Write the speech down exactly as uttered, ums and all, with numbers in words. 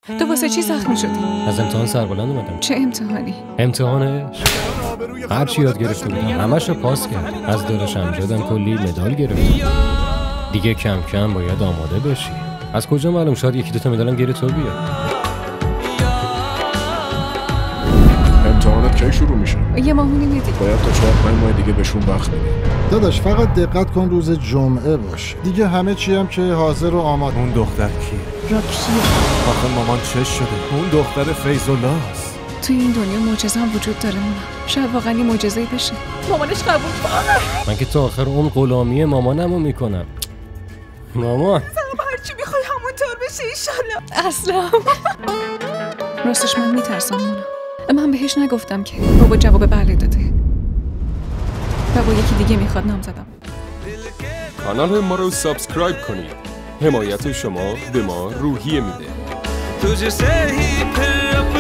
تو واسه چی زخمی شدی؟ از امتحان سربلند اومدم. چه امتحانی؟ امتحانش هر چی یاد گرفته بودم همش رو پاس کرد. از داداش امجدم کلی مدال گرفتم. دیگه کم کم باید آماده بشی. از کجا معلوم، شاید یکی دو تا مدالم گیر تو بیاد. امتحانات کی شروع میشه؟ یه ماهونی میدی. باید تا چهار پنج ماه دیگه بهشون وقت بدیم. داداش فقط دقت کن روز جمعه باشه. دیگه همه چی هم که حاضر و آماده. اون دختر کی؟ راکیه. آخه مامان چش شده. اون دختر فیض‌الله است. توی این دنیا معجزه هم وجود داره مونا. شاید واقعا یه معجزه‌ای بشه. مامانش قبول کنه. من که تا آخر اون غلامی مامانمو میکنم. مامان هر چی میخوای همونطور بشه ایشالله. اصلا راستش من میترسم مونا. من بهش نگفتم که بابا جواب بله داده. بابا یکی دیگه میخواد نام زدم. کانال ما رو سابسکرایب کنید. حمایت شما به ما روحیه میده.